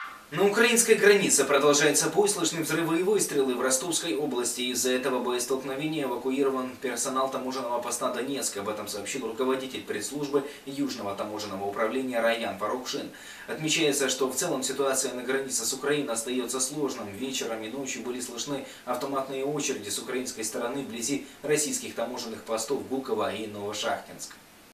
На украинской границе продолжается бой, слышны взрывы и выстрелы в Ростовской области. Из-за этого боестолкновения эвакуирован персонал таможенного поста Донецк. Об этом сообщил руководитель пресс-службы Южного таможенного управления Раян Фаррухшин. Отмечается, что в целом ситуация на границе с Украиной остается сложным. Вечером и ночью были слышны автоматные очереди с украинской стороны вблизи российских таможенных постов Гуково и Новошахтинск.